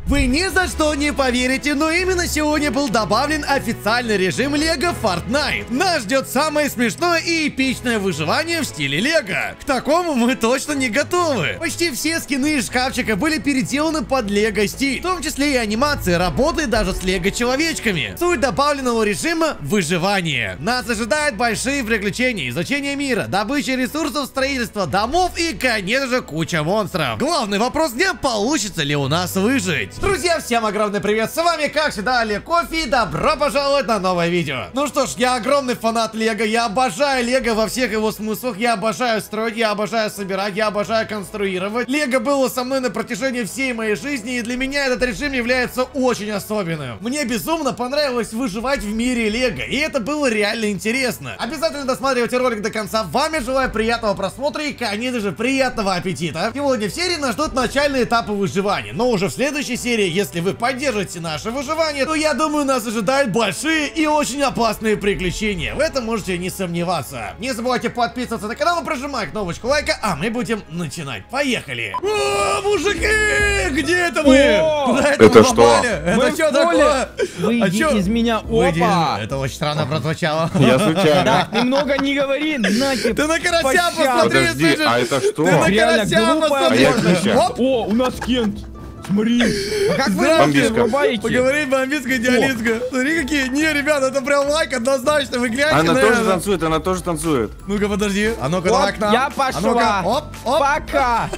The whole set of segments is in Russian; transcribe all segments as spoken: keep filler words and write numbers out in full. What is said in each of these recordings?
Вы ни за что не поверите, но именно сегодня был добавлен официальный режим Лего Fortnite. Нас ждет самое смешное и эпичное выживание в стиле Лего. К такому мы точно не готовы. Почти все скины из шкафчика были переделаны под Лего стиль, в том числе и анимации, работает даже с Лего человечками. Суть добавленного режима — выживание. Нас ожидают большие приключения, изучение мира, добыча ресурсов, строительство домов и, конечно же, куча монстров. Главный вопрос дня — получится ли у нас выжить. Друзья, всем огромный привет, с вами как всегда Олег Кофе, и добро пожаловать на новое видео. Ну что ж, я огромный фанат Лего, я обожаю Лего во всех его смыслах, я обожаю строить, я обожаю собирать, я обожаю конструировать. Лего было со мной на протяжении всей моей жизни, и для меня этот режим является очень особенным. Мне безумно понравилось выживать в мире Лего, и это было реально интересно. Обязательно досматривайте ролик до конца, вам я желаю приятного просмотра и, конечно же, приятного аппетита. Сегодня в серии нас ждут начальные этапы выживания, но уже в следующей серии, если вы поддержите наше выживание, то я думаю, нас ожидают большие и очень опасные приключения. В этом можете не сомневаться. Не забывайте подписываться на канал и прожимать кнопочку лайка, а мы будем начинать. Поехали! О, мужики! Где это мы? Куда это, это мы что? попали? Это что такое? Выйди а из меня, Выйди. опа! Это очень странно прозвучало. Я случайно. Да, ты много не говори, нахер. Ты на карася пощад. посмотри, Подожди, слышишь? а это что? Ты на Реально карася глупая посмотри. А я кричу. Оп. О, у нас Кент. Смотри. А как вы Бомбиска. врубаете? Поговори бомбистка, диализка. Смотри, какие. Не, ребята, это прям лайк однозначно. Вы гляньте Она на тоже это. танцует, она тоже танцует. Ну-ка, подожди. А ну-ка, Оп, давай к нам. я А пошла. ну-ка. Оп, оп. Пока.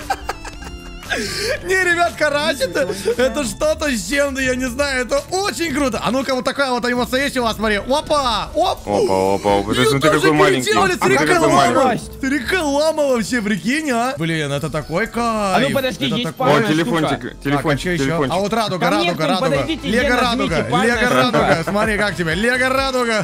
Не, ребят, карась это, это что-то с чем-то, я не знаю, это очень круто. А ну-ка, вот такая вот эмоция есть у вас, смотри. Опа, оп. Опа, опа, опа. Её Смотри, тоже какой маленький. переделали, смотри, Смотри, какая какой лама. маленький. Смотри, какая лама вообще, прикинь, а. Блин, это такой кайф. А ну подожди, Это есть такой- О, пальная телефончик, штука. Так, а телефончик, что еще? телефончик. А вот радуга, Ко мне радуга, кто-нибудь радуга. подойдите, Лего где радуга, нажмите, пальная Лего штука. радуга. Смотри, как тебе, Лего радуга.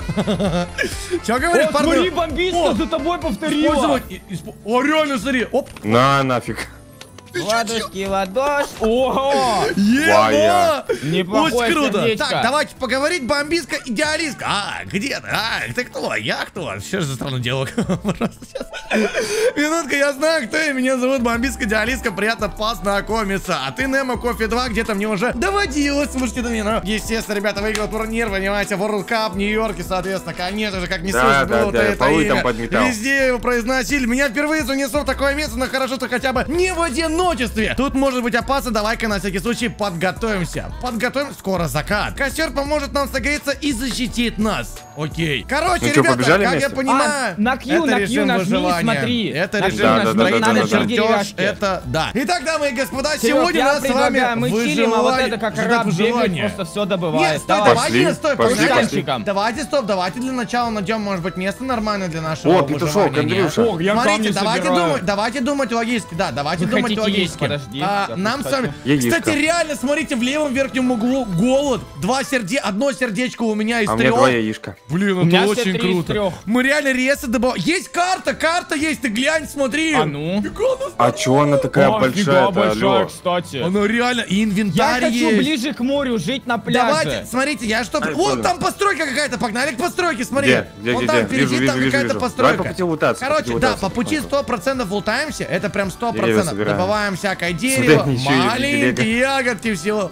Че говоришь, О, смотри, парни? бомбистка за тобой повторила. Использовать. и- исп- О, реально, смотри. Оп. На, нафиг. Ладушки, ладош. Ого. Еба! Твоя. Неплохое Очень круто. сердечко. Так, давайте поговорить, бомбистка, идеалистка. А, где ты? А, ты кто? Я кто? Что же за странный диалог? Просто сейчас. Минутка, я знаю, кто я. Меня зовут бомбистка, идеалистка. Приятно познакомиться. А ты, Nemo Coffee два, где-то мне уже доводилось. Слушайте, да не, ну, естественно, ребята, выиграл турнир, понимаете, World Cup в Нью-Йорке, соответственно, конечно же, как не Да, слышно да, было да, это полы там имя. подметал. Везде его произносили. Меня впервые занесло в такое место, но хорошо, что хотя бы не в одиночестве. Тут может быть опасно, давай-ка на всякий случай подготовимся. Подготовим, скоро закат. Костер поможет нам согреться и защитит нас. Окей. Короче, Ну что, ребята, побежали как я вместе? понимаю, А, на Q, это на Q режим нажми, выживания. смотри. Это На режим Q Да, да, да, нажми, строительства, надо да, да. чертеж, чертеж. это да. Итак, дамы и господа, Серёг, сегодня я у нас с вами предлагаю, мы чилим, а вот это как ждет раб бегает, выживание. просто все Нет, добывает. стой, Давай. давайте, Пошли, стой, пошли, погнали. пошли. Давайте, стоп, давайте для начала найдем, может быть, место нормальное для нашего О, петушок, выживания, не? Андрюша. Ох, я Смотрите, камни давайте собираю. думать, давайте думать логически, да, давайте Вы думать хотите есть? логически. Подожди, А, я нам тут с вами, хочу. Яичко. кстати, реально, смотрите, в левом верхнем углу голод, два серде, одно сердечко у меня из А у меня трех. два яишка. Блин, У это меня все очень три из круто. трех. Мы реально ресы добавляем. Есть карта, карта есть, ты глянь, смотри. А ну? Фига она А чё она такая О, фига большая-то, большая, алло? кстати. Она реально, и Я инвентарь хочу есть. ближе к морю, жить на пляже. Давайте, смотрите, я что... Ай, Вон понял. там постройка какая-то, погнали к постройке, смотри. Где? Где, Вон где, там где? впереди Вижу, там вижу, какая-то вижу. постройка. Давай по пути лутаться, по Короче, пути да, лутаться по пути потихоньку. сто процентов лутаемся, это прям сто Деревья процентов. собираем. Добываем всякое Смотри, дерево, они ещё и маленькие ягодки, всего.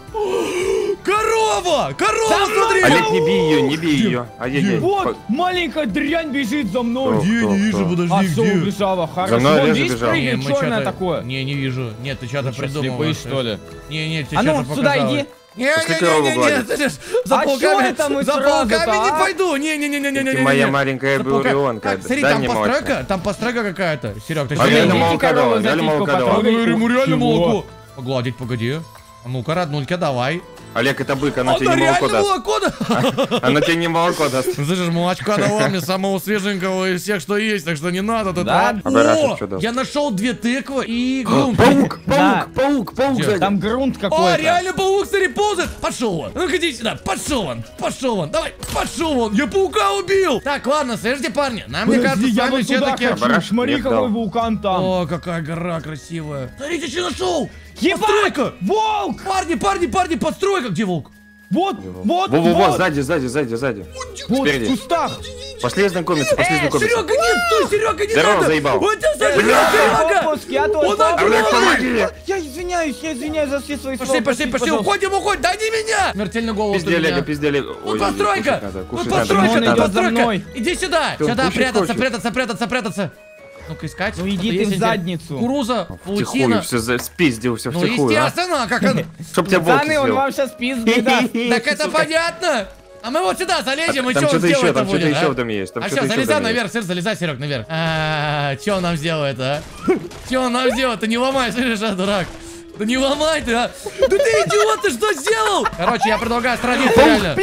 Корова! Корова, смотри! Олег, не бей ее, не бей ее. Ай-яй-яй. Вот, маленькая дрянь бежит за мной. Кто, Где, кто, не вижу, кто? подожди, А, все где? убежала, За хорошо. мной Вон, Олег видишь, забежал. прыгает, мы черное чё-то- такое. Не, не вижу. Нет, ты что-то Что, придумал. слепые, что ли? Не, не, ты А что-то ну, сюда показала. иди. Пошли корову Не-не-не-не, гладить. слышишь, за А чё пауками, это мы за сразу-то, пауками не а? пойду. Не-не-не-не-не-не-не. Ты моя маленькая За паука- буренка. Так, смотри, Дай там мне постройка, молочко. там постройка какая-то. Серег, ты А что реально Идите молоко корову давай, за реально титьку молоко потрогай. давай. ему реально Чего? молоко. Погладить, погоди. А ну-ка, роднулька, давай. Олег, это бык, она тебе Она не молоко реально даст. молоко, да? Она тебе не молоко даст. Слышишь, молочка дала мне самого свеженького из всех, что есть, так что не надо тут. Да? а. А Барашек О, что дал? я нашел две тыквы и грунт. Паук, Да. паук, паук, паук Где? сзади. Там грунт О, какой-то. реально паук, смотри, ползает. Пошел вон. Ну-ка иди сюда. Пошел вон. Пошел вон. Давай. Пошел вон. Я паука убил. Так, ладно, слышите, парни. Нам, мне кажется, Подожди, с я вами вот туда все-таки... хочу. Барашек Смотри, мне какой дал. вулкан там. О, какая гора красивая. Смотрите, что нашел. Ебать! Постройка. Волк! Парни, парни, парни, постройка. Где волк? Вот, вот, Во-во-во, вот. сзади, сзади, сзади, сзади. Вот в Спереди. кустах. Пошли знакомиться, пошли Э, знакомиться. Серега, нет, стой, Серега, не Здорово, надо! заебал. Вот тебя Я Серега! отпуск, я тоже. Он огромный! Олег, помоги! Я извиняюсь, я извиняюсь за все свои Пошли, слова. пошли, простите, пошли, пожалуйста. уходим, уходим, да не меня! Смертельно голод у Пизде, Олега, меня. пизде, Олега. Вот постройка! Вот Кушать постройка, Он там идет за постройка! мной. Иди сюда! Ты Сюда кушать прятаться, хочешь? прятаться, прятаться, прятаться! Ну-ка искать. Ну иди Что-то ты есть в где? задницу. Кукуруза, Тихую, паутина. все за- спиздил, все Ну втихую, а. естественно, как он... Чтоб тебя волки Пацаны, он съел. вам сейчас пизды даст. Так это понятно! А мы вот сюда залезем, и Там что он что-то еще, сделает-то там что-то будет, еще а? в доме есть. Там А что-то сейчас еще в залезай доме есть. наверх, Сыр, залезай, Серег, наверх. А, Че он нам сделает, а? Че он нам сделает? Ты не ломай, слышишь, а, дурак? Да не ломай ты, а! Да ты идиот, ты что сделал? Короче, я предлагаю сразиться реально.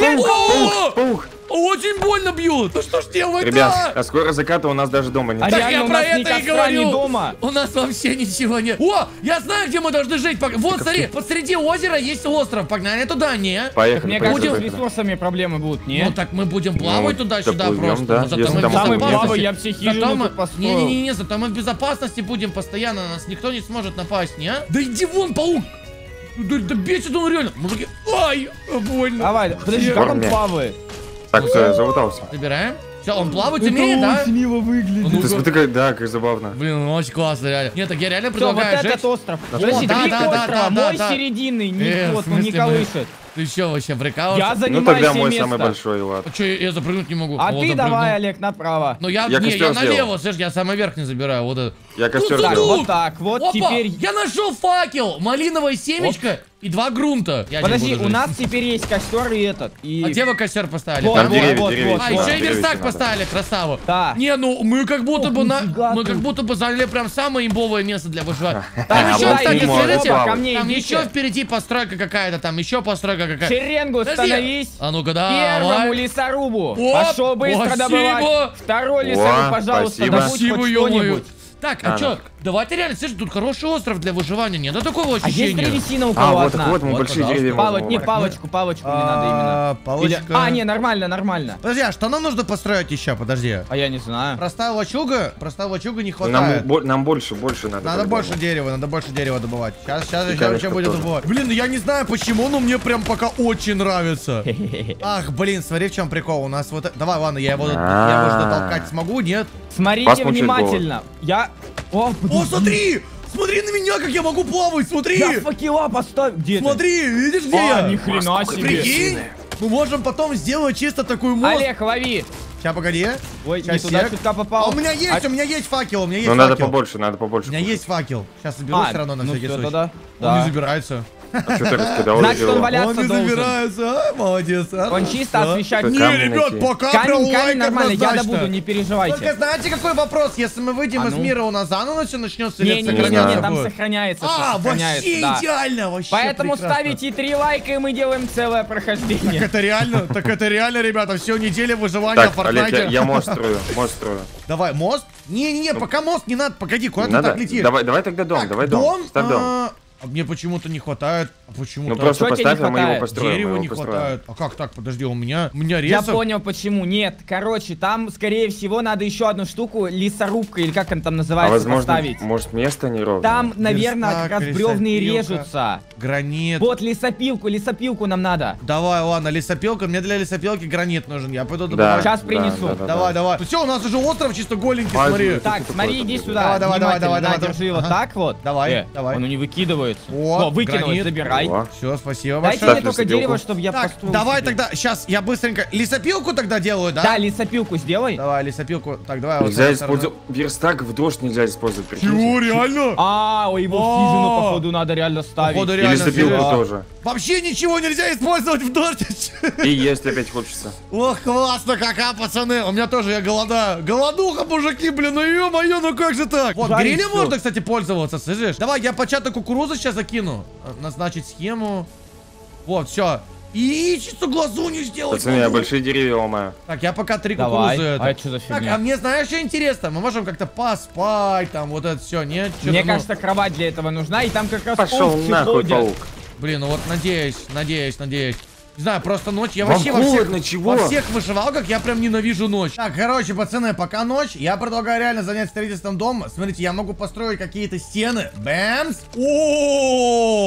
О! Паук! Очень больно бьют! Ну что ж делать-то? Ребят, а скоро заката у нас даже дома нет. А Так реально, я у про нас ни это и костра, ни говорю. дома. У нас вообще ничего нет. О, я знаю, где мы должны жить. Пог- Вот, смотри, посреди озера есть остров. Погнали туда, не? Поехали, Мне поехали, кажется, с поехали. ресурсами проблемы будут, Ну нет? так мы будем плавать Ну, туда-сюда доплывем, просто. да, Но зато если мы в там Самый Самый плавый, безопасности. я все хижину Зато мы... тут построил. Не-не-не, зато мы в безопасности будем постоянно. На нас никто не сможет напасть, не? Да иди вон, паук! Да, да бесит он реально. Мужики, ай, больно. Давай, подожди, как он Форме. плавает? Так, все, я заутался. Забираем. Все, он плавать умеет, да? мило выглядит. Ну, Ты смотри, как, да, как забавно. Блин, ну очень классно, реально. Нет, так я реально Все, вот предлагаю этот жить. остров. О, Подожди, да, три да, да, острова, да, мой да. серединный, Э, никот, в он не смысле, мы- колышет. Ты что, вообще прикалываешься? Я Ну занимаю тогда все мой место. самый большой, ладно. А что, я, я запрыгнуть не могу? А Вот ты запрыгнул. давай, Олег, направо. Ну я, Я не, костер я налево, сделал. слышь, я самый верхний забираю, вот это. Я костер Тут, Так, тут, сделал. вот так, вот Опа, теперь... я нашел факел, малиновое семечко и два грунта. Я Подожди, здесь буду у жить. нас теперь есть костер и этот. И... А где вы костер поставили? Вот, Там вот, деревья, вот, деревья вот, А, еще вот. еще и деревья верстак надо. поставили, красаву. Да. Не, ну мы как будто Ох, бы на, нифига мы ты. как будто бы заняли прям самое имбовое место для выживания. А, Там еще, вот кстати, ты можешь смотрите, плавать. ко мне там идите. еще впереди постройка какая-то, там еще постройка какая-то. Шеренгу Подожди. становись. А ну-ка, Первому давай. лесорубу. Оп, Пошел быстро спасибо. добывать. Второй лесоруб, О, пожалуйста, спасибо. добудь Спасибо, хоть ё-моё. что-нибудь. Так, а А, что? нафиг. Давайте реально, слушай, тут хороший остров для выживания, нет? Да такого А есть ощущения. древесина у А, кого вот, одна? так вот мы Вот, большие пожалуйста. деревья Палоч, можем не, ломать. палочку, палочку мне надо именно. А, Или- палочка. А, не, нормально, нормально. Подожди, а что нам нужно построить еще? Подожди. А я не знаю. Простая лачуга? Простая лачуга не Нам, хватает. бо- нам больше, больше надо. Надо по-любому. больше дерева, надо больше дерева добывать. Сейчас, сейчас, И сейчас камешков вообще будет тоже. добывать. Блин, ну я не знаю почему, но мне прям пока очень нравится. Ах, блин, смотри, в чем прикол. У нас вот... Давай, ладно, я его, я его же дотолкать смогу, нет? Смотрите Вас мучает внимательно. Я... О, О, подожди. смотри! Смотри на меня, как я могу плавать, смотри! Я факела поставил. Где ты? Смотри, видишь, где А, я? ни хрена себе. Прикинь? Мы можем потом сделать чисто такой мост. Олег, лови. Сейчас, погоди. Ой, Щас, не туда сек. чутка А попал. у меня есть, А- у меня есть факел, у меня есть Но надо факел. побольше, надо побольше. У меня есть факел. Сейчас соберу А, все равно на ну всякий всё, случай. тогда. Он не Да. забирается. А что ты раскидал? Значит, он его? валяется Он не должен. забирается, а, молодец. а. Он чисто Да. освещать. Как Не, камни ребят, найти. пока прям Камень, лайк камень нормально, я однозначно. добуду, не Только переживайте. знаете, какой вопрос? Если мы выйдем А из ну? мира, у нас заново все начнется или Не-не-не, сохраняться там будет? сохраняется, всё А, сохраняется, вообще да. идеально, вообще Поэтому прекрасно. ставите три лайка, и мы делаем целое Так прохождение. это реально, так это реально, ребята, все неделя выживания в Так, Олег, я, Фортнайте. я мост строю, мост строю. Давай, мост? Не-не-не, пока мост не надо, погоди, куда Не ты надо? так летишь? Давай, давай тогда дом, Так, давай дом. Ставь дом. а, а мне почему-то не хватает. А почему Ну так? просто Чё тебе не поставь, а мы его хватает? построим. Дерева мы его не построим. хватает. А как так? Подожди, у меня, у меня Я резов. понял почему. Нет, короче, там, скорее всего, надо еще одну штуку, лесорубка, или как она там А называется, возможно, поставить. может место неровное? Там, наверное, Верстак, как раз бревны лесопилка. режутся. Гранит. Вот лесопилку, лесопилку нам надо. Давай, ладно, лесопилка. Мне для лесопилки гранит нужен. Я пойду Да, добывать. Щас да, принесу. да, да, Давай, да. давай. Все, у нас уже остров чисто голенький, А, смотри. это- Так, такое смотри, там иди будет. сюда. Давай, давай, давай, внимательно, давай, на, давай, держи давай. вот Ага. так вот. Давай, Э, давай. Он не выкидывается. Вот, О, выкинулось, гранит. забирай. О. Все, спасибо Дайте большое. мне только лесопилку. дерево, чтобы я Так, построил давай себе. тогда, сейчас я быстренько лесопилку тогда делаю, да? Да, лесопилку сделай. Давай, лесопилку. Так, давай. вот с Нельзя этой стороны. использовать. Верстак в дождь нельзя использовать. прикиньте. Чего, реально? А, ой, его в О. хижину, походу, надо реально ставить. Походу, И реально. лесопилку серьезно. тоже. Вообще ничего нельзя использовать в дождь. И есть опять хочется. Ох, классно, кака, пацаны. У меня тоже, я голодаю. Голодуха, мужики, блин, ну ё-моё, ну как же так? Вот, Жарить грилем всё. можно, кстати, пользоваться, слышишь? Давай, я початок кукурузы сейчас закину. Назначить схему. Вот, все. И чисто глазунью сделать. Пацаны, я могу. большие деревья ломаю. Так, я пока три Давай. кукурузы. это. А это что за Так, фигня? а мне знаешь, что интересно? Мы можем как-то поспать, там, вот это все, нет? Чё-то, Мне ну, кажется, кровать для этого нужна, и там как раз Пошел овцы нахуй, ходят. паук. Блин, ну вот надеюсь, надеюсь, надеюсь. Не знаю, просто ночь. Я Вам вообще во всех, холодно, чего? во всех вышивалках я прям ненавижу ночь. Так, короче, пацаны, пока ночь, я предлагаю реально занять строительством дома. Смотрите, я могу построить какие-то стены. Бэмс. О,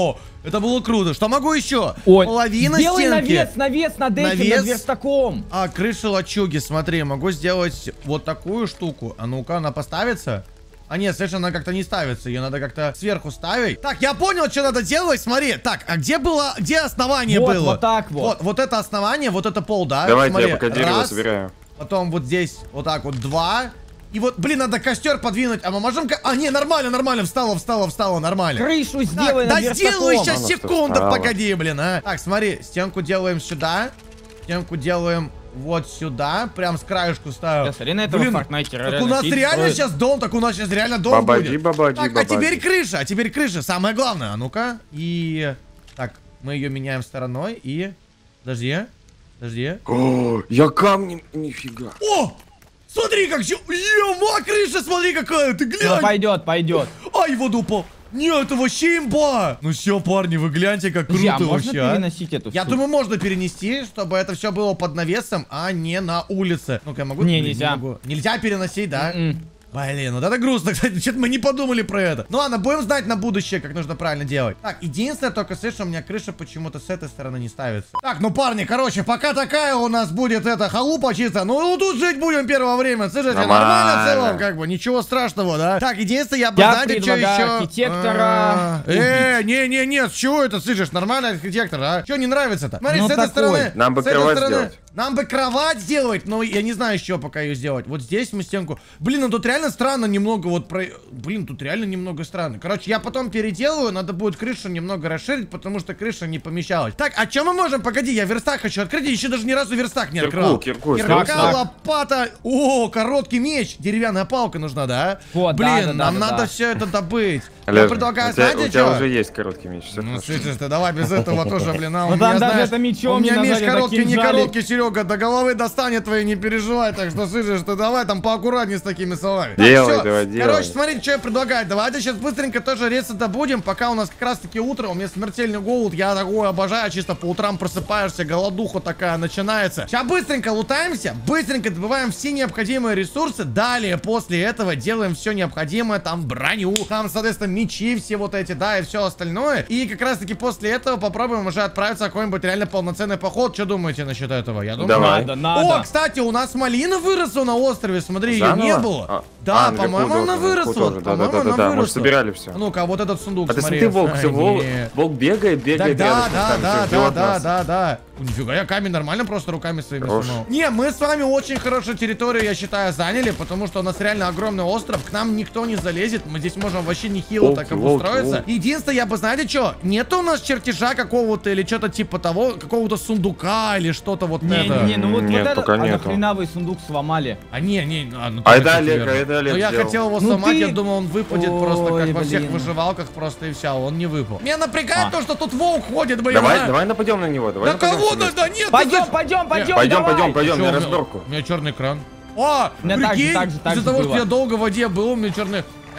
Это было круто. Что могу еще? Ой, Половина сделай стенки. навес, навес над этим, Навес? над верстаком. А, крыша лачуги, смотри, могу сделать вот такую штуку. А ну-ка, она поставится? А нет, совершенно она как-то не ставится. Ее надо как-то сверху ставить. Так, я понял, что надо делать. Смотри, так, а где было, где основание Вот, было? вот так вот. Вот, вот это основание, вот это пол, да? Давайте Смотри, я пока дерево раз, собираю. потом вот здесь вот так вот два. И вот, блин, надо костер подвинуть. А мы можем... ко- А, не, нормально, нормально. Встала, встала, встала, нормально. Крышу Так, сделай да над верстаком. сделаю сейчас, Она что, секунду, встала? погоди, блин, а. Так, смотри, стенку делаем сюда. Стенку делаем вот сюда. Прям с краешку ставим. Я смотри на этого Блин, фортнайтера. так у нас сидит, реально строит. сейчас дом, так у нас сейчас реально дом Бабади, будет. бабади, Так, а бабади. теперь крыша, а теперь крыша, самое главное. А ну-ка, и... Так, мы ее меняем стороной, и... Подожди, подожди. О, я камнем, нифига. О! Смотри, как... чё- Ема, крыша, смотри, какая, ты Ну, глянь. пойдет, пойдет. Ай, воду упал. Нет, это вообще имба. Ну все, парни, вы гляньте, как круто Друзья, можно вообще, а. переносить эту Я штуку? думаю, можно перенести, чтобы это все было под навесом, а не на улице. Ну-ка, я могу? Не, Блин, нельзя. могу. Нельзя переносить, да? М-м. Блин, вот это грустно, кстати, что-то мы не подумали про это. Ну ладно, будем знать на будущее, как нужно правильно делать. Так, единственное, только слышу, у меня крыша почему-то с этой стороны не ставится. Так, ну парни, короче, пока такая у нас будет эта халупа чисто, ну тут жить будем первое время, слышите, нормально, Нормально. в целом, как бы, ничего страшного, да? Так, единственное, я бы, Я знаете, что предлагаю еще... архитектора Э, не-не-не, с чего это, слышишь, нормальный архитектор, а? Что не нравится-то? Смотри, Ну, с этой такой. стороны... Нам бы с этой кровать стороны- сделать. Нам бы кровать сделать, но я не знаю, с чего пока ее сделать. Вот здесь мы стенку... Блин, ну тут реально странно немного вот про... Блин, тут реально немного странно. Короче, я потом переделаю, надо будет крышу немного расширить, потому что крыша не помещалась. Так, а что мы можем? Погоди, я верстак хочу открыть, еще даже ни разу верстак не Кирку, открыл. кирку, Кирка, так. лопата... О, короткий меч, деревянная палка нужна, да? Вот, Блин, да, да, нам да, да, надо да. все это добыть. Я Олег, предлагаю, у тебя, знаете у тебя что? уже есть короткий меч. всё Ну, хорошо. слышишь, ты давай без этого тоже, блин, а у Ну, меня, там даже знаешь, это мечом у меня не меч назвали, это короткий, не кинжалик. короткий, Серега, до головы достанет твоей, не переживай, так что, слышишь, ты давай там поаккуратнее с такими словами. Так, Делай, всё. давай, делай. Короче, смотрите, что я предлагаю, давайте сейчас быстренько тоже резаться добудем, пока у нас как раз таки утро, у меня смертельный голод, я такое обожаю, чисто по утрам просыпаешься, голодуха такая начинается. Сейчас быстренько лутаемся, быстренько добываем все необходимые ресурсы, далее после этого делаем все необходимое, там броню, там, соответственно, мечи все вот эти, да, и все остальное. И как раз таки после этого попробуем уже отправиться в какой-нибудь реально полноценный поход. Что думаете насчет этого? Я думаю, Давай. Надо, надо. О, кстати, у нас малина выросла на острове, смотри, ее Заново? не было. А, Да, а, наверху по-моему, она тоже, наверху выросла. тоже. Да, По-моему, да, да, она да, мы же выросла. собирали все. А ну-ка, вот этот сундук, А ты смотри. смотри, волк, все, А, волк, не. волк бегает, Да, бегает, да, рядышком с да, нами, да, всё, да, ждёт да, нас. да, да. Нифига, я камень нормально просто руками своими Хорош. сунул. Не, мы с вами очень хорошую территорию, я считаю, заняли, потому что у нас реально огромный остров, к нам никто не залезет, мы здесь можем вообще нехило Волки, так волки, обустроиться. волки. Единственное, я бы, знаете что, нет у нас чертежа какого-то или что-то типа того, какого-то сундука или что-то вот это. Не-не-не, ну вот, Нет, вот этот пока нету. хренавый сундук сломали. А не, не, а, ну, А тоже это всё Олег, верно. а это Олег Ну я сделал. хотел его Ну сломать, ты- я думал, он выпадет Ой, просто как во всех блин. выживалках просто и все, он не выпал. Меня напрягает А. то, что тут волк ходит, блин. Давай, а. давай нападем на него, давай Да нападем кого все вместе. надо? Нет, ты Пойдем, знаешь- пойдем, пойдем, Пойдем, давай. пойдем, пойдем, Чё, на у меня- разборку. У меня черный экран. О, У меня так же, прикинь, так же, так из-за же того, что было. я долго в воде был, у меня черный...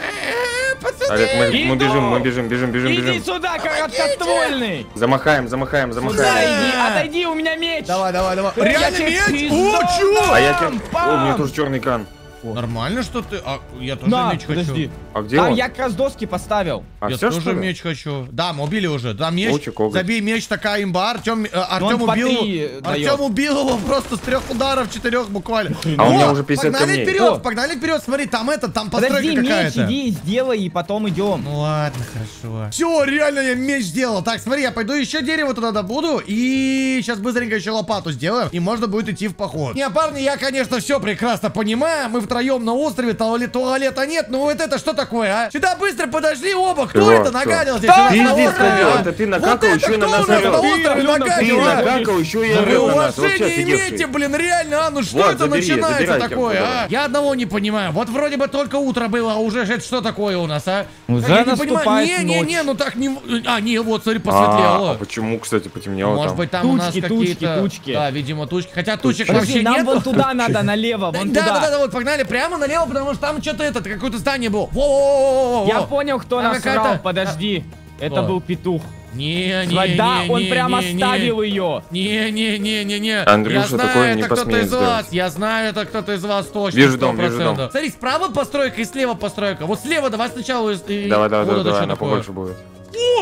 Э, пацаны! Олег, мы, мы Иду. бежим, мы бежим, бежим, бежим, Иди бежим. сюда, короткоствольный. Замахаем, замахаем, Сюда замахаем. иди, отойди, у меня меч. Давай, давай, давай. Э, я Реально тебе меч? пиздом О, чё? А я тебе... Пам, О, у меня пам. тоже черный экран. Нормально, что ты... А, я тоже На, меч хочу. подожди. А где А он? я как раз доски поставил. А я все, тоже что ли? меч хочу. Да, мы убили уже. Да, меч. Лучик, коготь. Забей меч, такая имба. Артем, э, Артем он по убил. три Артем дает. убил его просто с трех ударов, четырех буквально. А у меня О, уже пятьдесят погнали камней. вперед, О. погнали вперед. Смотри, там это, там постройка Подожди, меч какая-то. иди, сделай, и потом идем. Ну ладно, хорошо. Все, реально я меч сделал. Так, смотри, я пойду еще дерево туда добуду. И сейчас быстренько еще лопату сделаем. И можно будет идти в поход. Не, парни, я, конечно, все прекрасно понимаю. Мы втроем на острове, туалет, туалета нет. Ну вот это что такое, а? Сюда быстро подошли оба. Кто Чего? это Что? нагадил здесь? Да, у нас Ты на здесь острове, ходил, а? это ты Вот накакал, это еще и кто на нас у нас на орёт. острове Ты нагадил, Ты а? накакал, еще и Да вы орёт на нас, вообще уважение офигевший. имейте, блин, реально, а? Ну что Вот, это забери, начинается забирай такое, кем-то, а? давай. Я одного не понимаю. Вот вроде бы только утро было, а уже это что такое у нас, а? Уже Я не понимаю. наступает Не-не-не, ночь. ну так не... А, не, вот, смотри, А, посветлело. а почему, кстати, потемнело Может там? быть, там у нас Тучки, тучки, какие-то... тучки. Да, видимо, тучки. Хотя тучек Подожди, вообще нам нету. вон туда надо, налево, вон Да, туда. да, да, да, вот погнали прямо налево, потому что там что-то это, какое-то здание было. Во-во-во-во-во-во. Я понял, кто Там насрал, какая-то- подожди. Это Что? был петух. Не, не, Да, не, он не, прям не, не. оставил ее. Не-не-не-не-не. Андрюша Я знаю, такое не это кто-то посмеет из вас. сделать. Я знаю, это кто-то из вас точно. Вижу дом, сто вижу дом. процентов. Смотри, справа постройка и слева постройка. Вот слева давай сначала... из- и- Давай, давай, вот давай, это давай, что она такое? побольше будет. О,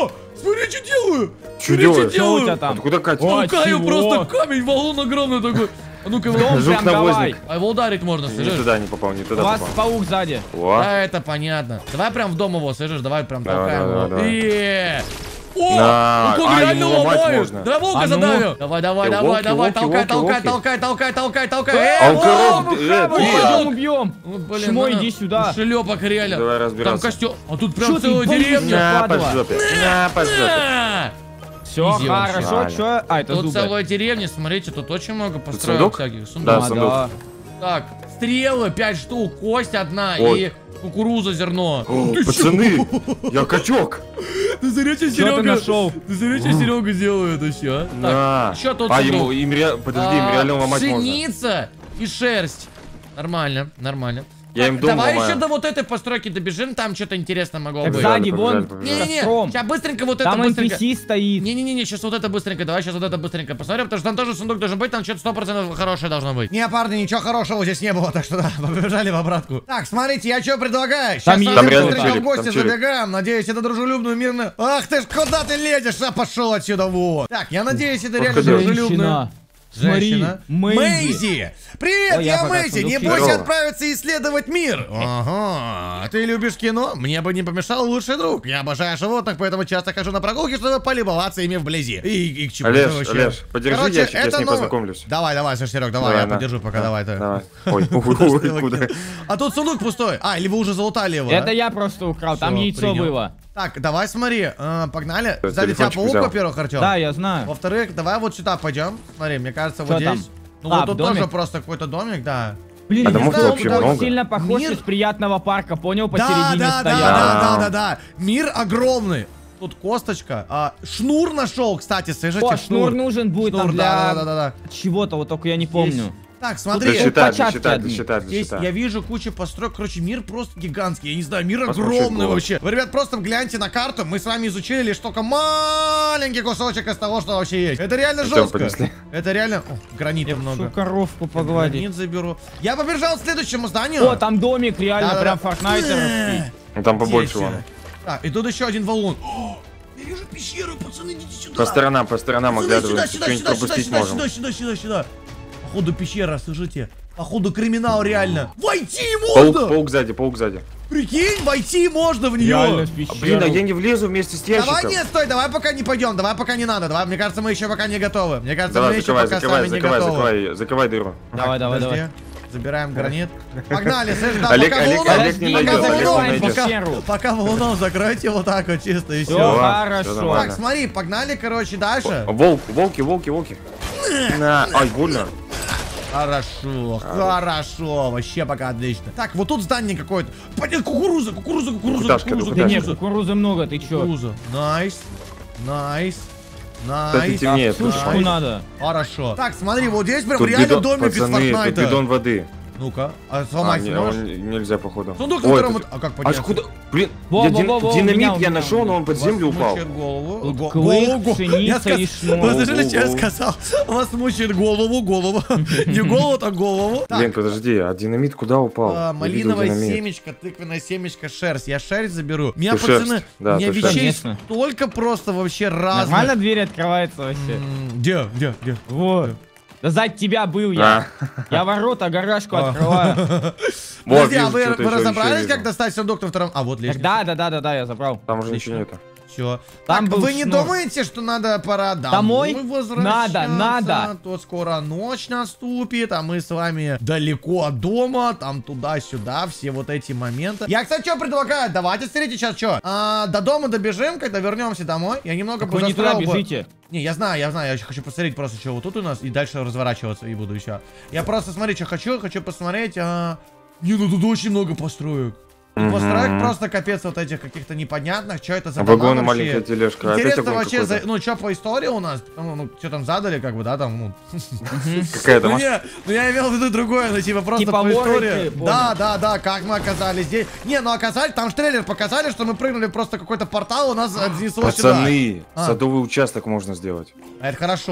смотри, что делаю. Что Смотри, делаешь? Что у тебя там? Откуда Катя? О, Толкаю чего? просто камень, валун огромный такой. А ну-ка, его. Дом Жук прям давай. навозник. А его ударить можно, Не слышишь? туда не попал, не У туда вас попал. паук сзади. О, Да, это понятно. Давай прям в дом его, слышишь? Давай прям Давай, толкаем давай, его. давай. Е-е-е. О, На. он А, реально ему ломать ломает. можно. Давай волка А ну. задавим. Давай, давай, Э, давай, волки, давай, волки, толкай, волки, толкай, волки. толкай, толкай, толкай, толкай. А Э, он о, коров- э, Браво, ты- потом убьем. ну, блин, Шмой, ну, иди сюда. Шлепок реально. Давай Там разбираться. костюм. А тут прям Чё ты, целая помнишь? деревня. На по падла. жопе. На по жопе. На! Все, Изи вообще. хорошо, Ладно. чё? А, это Тут зубы. целая деревня, смотрите, тут очень много построек сундук? всяких. Да, Сундук. А, сундук. да. Так, стрелы пять штук, кость одна Ой. и кукуруза, зерно. О, Ты пацаны, я качок. Ты смотри, что Чё ты Серега... нашел? Ты смотри, что Серега делает еще, а? На. еще тут А сундук. ему, им ре- подожди, им А, реально ломать можно. пшеница и шерсть. Нормально, нормально. Я Так, им дом давай ломаю. еще до вот этой постройки добежим, там что-то интересное могло Так быть. Побежали, сзади вон побежали, побежали. Не-не-не, костром. сейчас быстренько вот это Там быстренько. эн пи си стоит. Не-не-не, сейчас вот это быстренько, давай сейчас вот это быстренько посмотрим, потому что там тоже сундук должен быть, там что-то сто процентов хорошее должно быть. Не, парни, ничего хорошего здесь не было, так что да, побежали в обратку. Так, смотрите, я что предлагаю? Сейчас Там есть- Там реально быстренько в челик, гости там челик. забегаем, надеюсь, это дружелюбную, мирную... Ах ты ж, куда ты лезешь? А, пошел отсюда, вот. Так, я надеюсь, это реально Подходи. дружелюбная... Смотри, Женщина. Мэйзи. Мэйзи! Привет, Ой, я я пока Мэйзи! сундук Не кидаю. бойся Здорово. отправиться исследовать мир! Ага, ты любишь кино? Мне бы не помешал лучший друг. Я обожаю животных, поэтому часто хожу на прогулки, чтобы полюбоваться ими вблизи. И, и к чему Олеж, это вообще? Олеж, подержи Короче, ящик, я это с ней ново- познакомлюсь. Давай, давай, слушай, Серег, давай, Давай, я на. подержу пока, Да, давай. ты. Давай. Ой, ой, Куда ж ты ой, его куда? кинул? А тут сундук пустой. А, или вы уже залутали его? Это а? я просто украл, там Всё, яйцо принял. было. Так, давай смотри, э, погнали. Э, Сзади тебя телефончик паук, взял. во-первых, Артем. Да, я знаю. Во-вторых, давай вот сюда пойдем. Смотри, мне кажется, вот Что там? здесь. Ну А, вот тут домик? тоже просто какой-то домик, да. Блин, А не домов знаю, вообще он много. сильно похож Мир- из приятного парка, понял, Да, посередине да, да, стоял. да, да, А. да, да. Мир огромный. Тут косточка. А, шнур нашел, кстати, слышите? О, шнур нужен будет Шнур, там да, для да, да, да. чего-то, вот только я не помню. Так, Для смотри. Тут счета, для початки счета, для одни. счета, для Здесь счета. я вижу кучу построек, короче, мир просто гигантский, я не знаю, мир Посмотри, огромный голос. вообще. Вы, ребят, просто гляньте на карту, мы с вами изучили лишь только маленький кусочек из того, что вообще есть. Это реально Артём, жестко. понесли. Это реально... О, гранита Я много. хочу коровку погладить. Гранит заберу. Я побежал к следующему зданию. О, там домик реально Да-да-да. прям фортнайтеровский. Ну, там побольше Здесь, вон. э, Так, и тут еще один валун. О, я вижу пещеру, пацаны, идите сюда. По сторонам, по сторонам Пацаны, сюда, оглядываемся, сюда, что-нибудь сюда, сюда, пропустить сюда, можем. сюда, сюда, сюда, сюда. Походу пещера, слышите? Походу криминал реально. Войти Паук, можно! паук сзади, паук сзади. Прикинь, войти можно в Реально нее. в пещеру. Блин, а я не влезу вместе с Давай ящиком. нет, стой, давай пока не пойдем, давай пока не надо, давай, мне кажется, мы еще пока не готовы. Мне кажется, Давай, мы еще закрывай, пока закрывай, сами не закрывай, готовы. закрывай, закрывай дыру. Давай, давай, Подожди. давай. Забираем гранит. Погнали, слышь, да, Олег- пока Олег- валуном- Олег не пока найдет, Олег не валуном- найдет. пока- Пещеру. Пока валуном закройте вот так вот чисто и Всё, все. хорошо. всё Так, нормально. смотри, погнали, короче, дальше. Волк, волки, волки, волки. На, ай, больно. Хорошо, хорошо, вообще пока отлично. Так, вот тут здание какое-то. Пойдет кукуруза, кукуруза, кукуруза, Кукуташка, кукуруза, Да нет, кукуруза. кукурузы много, ты чё? Кукуруза. Найс, найс, Кстати, найс. темнеет. Сушку Найс. надо. Хорошо. Так, смотри, вот здесь прям Тут реально бидон, домик из пацаны, тут Фортнайта. бидон воды. Ну-ка, а А, сломать не, сможешь? он нельзя, походу. Сундук, на Ой, котором... это- вот- А как А подняться? куда? Блин, Во, я во, дин- во, во, у динамит меня, у я меня, нашел, у но он под Вас землю упал. мучает голову. Тут Го- клык, голову. пшеница Я сказ- и шнур. Вы слышали, что я Голову. сказал? Вас мучает голову, голову. Не голову, а голову. Блин, Так, подожди, а динамит куда упал? а, Я видел малиновое динамит. семечко, тыквенное семечко, шерсть. Я шерсть заберу. У меня, Ты пацаны, шерсть. Да, у меня ты шерсть. вещей Конечно. столько просто вообще разных. Нормально дверь открывается вообще? М, Где, где, где? Вот. Да сзади тебя был я. Я ворота, гаражку А. открываю. Вот, Подожди, а вижу, вы, что-то вы еще, разобрались, еще как вижу. достать сундук на втором? А, вот Так, лестница. да, да, да, да, да, я забрал. Там уже Отлично. ничего нету. Все. Там Так, был вы не шнур. думаете, что надо пора Домой? возвращаться? Надо, надо. То скоро ночь наступит, а мы с вами далеко от дома, там туда-сюда, все вот эти моменты. Я, кстати, что предлагаю? Давайте, смотрите, сейчас что? А, до дома добежим, когда вернемся домой. Я немного Так вы не туда позастроил бы- бежите. Не, я знаю, я знаю, я еще хочу посмотреть просто, что вот тут у нас, и дальше разворачиваться и буду еще. Я просто, смотри, что хочу, хочу посмотреть, а... Не, ну тут очень много построек. Тут Мгм. построек просто капец вот этих каких-то непонятных, что это за А дома вагоны, вообще. маленькая тележка. Опять Интересно огонь вообще, за- какой-то. ну, что по истории у нас? Ну, ну что там задали, как бы, да, там, ну... Какая-то Ну, машина. не, ну, я имел в виду другое, ну, типа, просто Типа по воры истории. ты, понял. Да, да, да, как мы оказались здесь. Не, ну, оказались, там же трейлер показали, что мы прыгнули просто какой-то портал, у нас отнесло сюда. Пацаны, А. садовый участок можно сделать. А это хорошо.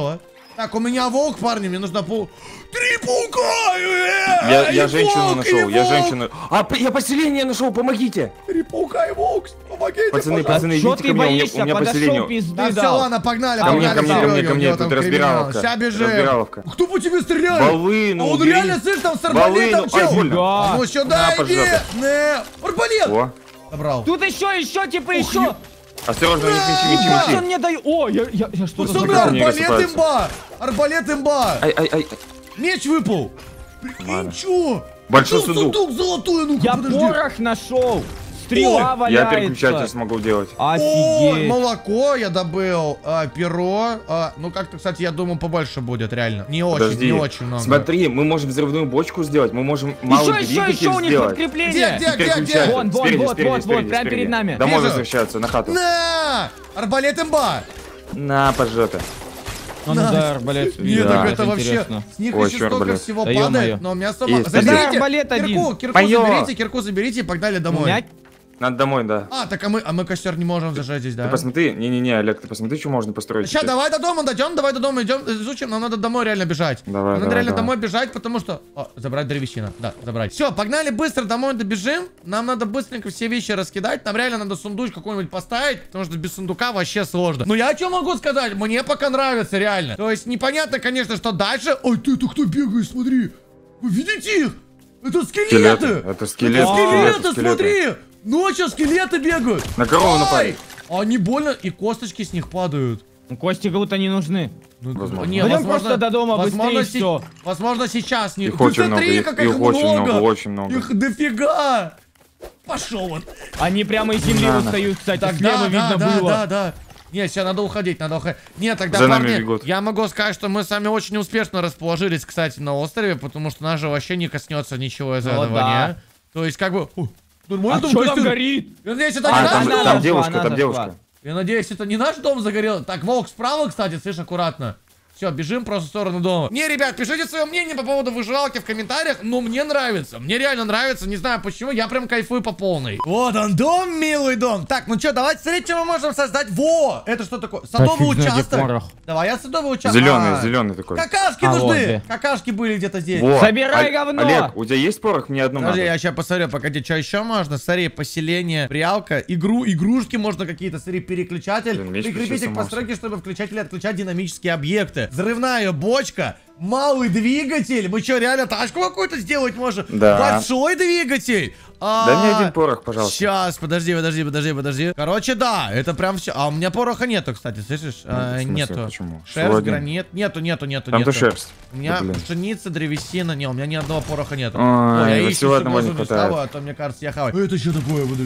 Так, у меня волк, парни, мне нужно пол... Три паука! Э, Я, и я женщину волк, нашел, и я волк. женщину. А, п- я поселение нашел, помогите! Три паука и волк, помогите, Пацаны, пожалуйста. пацаны, Что идите ты ко мне, у меня, боишься? у меня Подошел, поселение. пизды Да все, дал. ладно, погнали, Ко погнали. мне, ко мне, Серёга, ко мне, ко у мне, него тут там разбираловка. криминал. Ща бежим. Разбираловка. Кто по тебе стреляет? Волыну, А он убери. реально, слышишь, там с Волыну, арбалетом, ай, чел. больно. А ну сюда На, иди. пожалуйста. Не. Арбалет. О, Забрал. Тут еще, еще, типа, Ух, еще. осторожно, не мечи, мечи, Да. Что он мечи. мне дает? О, я, я, я что-то Пацаны, забрал. они арбалет рассыпаются. имба. Арбалет имба. Ай, ай, ай. Меч выпал. Прикинь, Ладно. чё? Большой Тут сундук. сундук золотой, ну-ка, Я подожди. порох нашел. Стрела Ой, Я валяется. переключатель смогу делать. О, Офигеть. молоко я добыл, а, перо. А, ну как-то, кстати, я думаю, побольше будет, реально. Не очень, Подожди. не очень много. Смотри, мы можем взрывную бочку сделать, мы можем малый Еще, еще, двигатель еще у них сделать. подкрепление. Где, где? Переключатель. Вон, вон, Спереди, вот, спереди, вот, спереди, вот, прямо спереди. перед нами. Домой Вижу. возвращаться, на хату. На! Арбалет имба! На, по жопе. Ну, ну, На. да, арбалет. Нет, Да. так это вообще... Интересно. С них Ой, еще чё столько арбалет? всего Да падает, ё-моё. но у меня сама... И Заберите! да, арбалет один. Кирку, кирку Пойдём. заберите, кирку заберите и погнали У домой. меня Надо домой, да. А, так а мы, а мы костер не можем зажечь здесь, да? Ты посмотри, не-не-не, Олег, ты посмотри, что можно построить. Сейчас, здесь. давай до дома дойдем, давай до дома идем, изучим, нам надо домой реально бежать. Давай, Нам надо давай, реально давай. домой бежать, потому что... О, забрать древесина, да, забрать. Все, погнали быстро домой добежим. Нам надо быстренько все вещи раскидать, нам реально надо сундуч какой-нибудь поставить, потому что без сундука вообще сложно. Ну я что могу сказать, мне пока нравится реально. То есть непонятно, конечно, что дальше. Ой, ты это кто бегает, смотри. Вы видите их? Это скелеты. Скелеты, это скелеты, Это скелеты, скелеты, смотри. Ночью скелеты бегают. На корову Ай! напали. Они больно, и косточки с них падают. Ну, кости как будто не нужны. Ну, Возможно. Не, Пойдем возможно, просто до дома, возможно, быстрее се- всё. возможно, сейчас не. Их Ты очень смотри, много, их- как их их очень много. много, очень много. Их дофига. Пошел он. Они прямо из земли Надо. устают, кстати, Так, слева да, видно да, было. да, да, да. Нет, сейчас надо уходить, надо уходить. Нет, тогда, За нами парни, бегут. я могу сказать, что мы с вами очень успешно расположились, кстати, на острове, потому что нас же вообще не коснется ничего из Ну этого, да. не? То есть, как бы... О, нормально А там что там костер? горит? Я надеюсь, это А, не там, наш она дом? там зашла, девушка, она там зашла. девушка. Я надеюсь, это не наш дом загорел. Так, волк справа, кстати, слышь, аккуратно. Все, бежим просто в сторону дома. Не, ребят, пишите свое мнение по поводу выживалки в комментариях, но мне нравится. Мне реально нравится, не знаю почему, я прям кайфую по полной. Вот он, дом, милый дом. Так, ну что, давайте смотреть, что мы можем создать. Во! Это что такое? Садовый фиг знает, где участок. порох. Давай, я садовый участок. Зеленый, А, зеленый такой. Какашки А, вот нужны. где. Какашки были где-то здесь. Во, Собирай О- говно. Олег, у тебя есть порох? Мне одну Подожди, надо. я сейчас посмотрю, погоди, что еще можно? Смотри, поселение, прялка, игру, игрушки можно какие-то, смотри, переключатель. Блин, меч Прикрепите к включился, постройке, чтобы включать или отключать динамические объекты. Взрывная бочка, малый двигатель. Мы что, реально тачку какую-то сделать можем? Да. Большой двигатель. А, Дай мне один порох, пожалуйста. Сейчас, подожди, подожди, подожди, подожди. Короче, да, это прям все. А у меня пороха нету, кстати, слышишь? А, в смысле, нету. почему? Шерсть, Всего один. гранит. Нету, нету, нету, Там-то нету. шерсть. У меня Да, блин. пшеница, древесина. Не, у меня ни одного пороха нету. Ой, Ой, я вот яичницу всего одного не можно хватает. ставлю, а то, мне кажется, я хаваю. Это что такое? Подожди.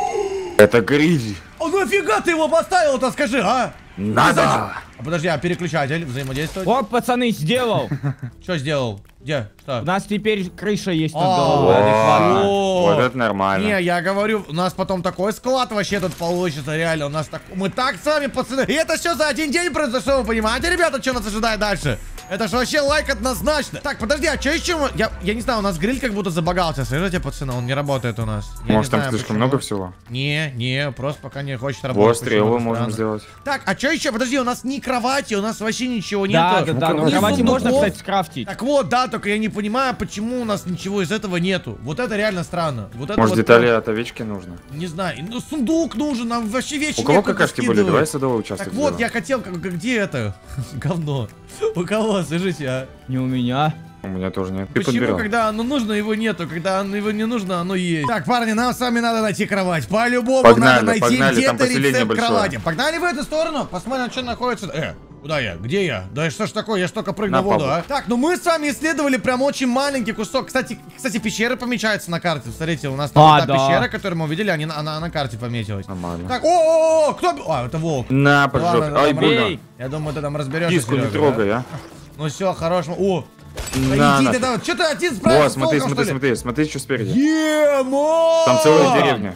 Это гризи. А нафига ты его поставил-то, скажи, а? Надо. А подожди, а переключатель взаимодействовать? О, пацаны, сделал. Что сделал? Где? У Что? нас теперь крыша есть над А, головой адекватно. о, Вот это нормально. Не, я говорю, у нас потом такой склад вообще тут получится, реально. У нас так... Мы так с вами, пацаны. И это все за один день произошло, вы понимаете, ребята, что нас ожидает дальше? Это же вообще лайк однозначно. Так, подожди, а что еще? мы- Я, я не знаю, у нас гриль как будто забагался. Слышите, пацаны, он не работает у нас. Я не Может, там знаю, слишком почему. много всего? Не, не, просто пока не хочет работать. Вот, стрелы почему-то можем странно. сделать. Так, а что еще? Подожди, у нас ни кровати, у нас вообще ничего Да, нету. да, да. Ну, На кровати сундуков. можно, кстати, скрафтить. Так вот, да, только я не понимаю, почему у нас ничего из этого нету. Вот это реально странно. Вот это Может, вот детали прям- от овечки нужно? Не знаю. Ну, сундук нужен, нам вообще вещи У кого некуда какашки были? скидывать. Давай садовый участок Так вот, сделаем. я хотел, как, как- где это? Говно. У кого, скажите, а? Не у меня. У меня тоже нет. Ты Почему, подбирал. когда оно нужно, его нету, когда оно его не нужно, оно есть. Так, парни, нам с вами надо найти кровать. По-любому Погнали, надо найти погнали, там где-то поселение рецепт большое. кровати. Погнали в эту сторону, посмотрим, что находится. Э, куда я? Где я? Да что ж такое, я ж только прыгну На в воду, палубу. а? Так, ну мы с вами исследовали прям очень маленький кусок. Кстати, кстати, пещеры помечаются на карте. Смотрите, у нас там А, та да. пещера, которую мы увидели, они на, она на карте пометилась. Нормально. Так, о-о-о, кто... А, это волк. На, Ладно, пожалуйста. Ай, давай, больно. Эй. Я думаю, ты там разберешься, Киску не Серега, трогай, да? а. Ну все, хорош. О, На, иди на. ты давай. Что ты один справился Вот, с смотри, волком, смотри, что ли? смотри, смотри, что спереди. Ема! Там целая деревня.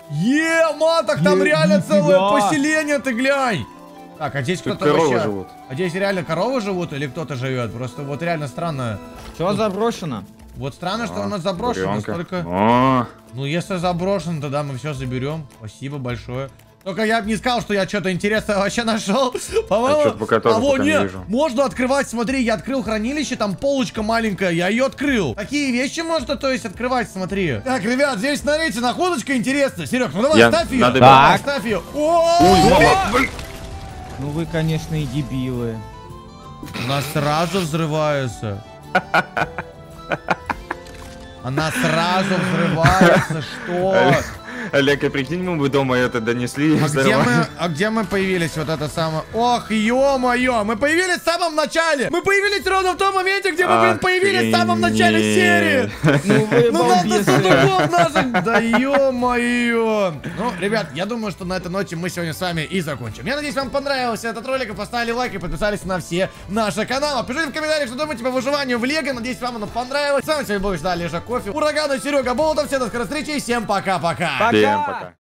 Ема, так там Е- реально нифига. целое поселение, ты глянь. Так, а здесь Тут кто-то коровы вообще... живут. А здесь реально коровы живут или кто-то живет? Просто вот реально странно. Все заброшено. Вот странно, что О, у нас заброшено буренка. столько. О, Ну, если заброшено, тогда мы все заберем. Спасибо большое. Только я бы не сказал, что я что-то интересное вообще нашел. По-моему, А чё-то пока тоже а, во, пока не не, вижу. можно открывать, смотри, я открыл хранилище, там полочка маленькая, я ее открыл. Такие вещи можно, то есть, открывать, смотри. Так, ребят, здесь, смотрите, находочка интересная. Серег, ну давай, Я- ставь ее. надо- Давай, Так. ставь ее. Ой, мама, блин. Ну вы, конечно, и дебилы. Она сразу взрывается. Она сразу взрывается, что? Олег, а прикинь, мы бы дома это донесли и А где, мы, взорвали. а где мы появились? Вот это самое... Ох, ё-моё, мы появились в самом начале! Мы появились ровно в том моменте, где мы, блин, появились в самом начале серии! Ну вы Ну надо балбесы. сундуков наших! Да ё-моё! Ну, ребят, я думаю, что на этой ноте мы сегодня с вами и закончим. Я надеюсь, вам понравился этот ролик, поставили лайк и подписались на все наши каналы. Пишите в комментариях, что думаете по выживанию в Лего. Надеюсь, вам оно понравилось. С вами сегодня был Лежа Кофе, Ураган и Серега Болотов. Всем до скорой встречи и всем пока-пока! Пока. Всем пока.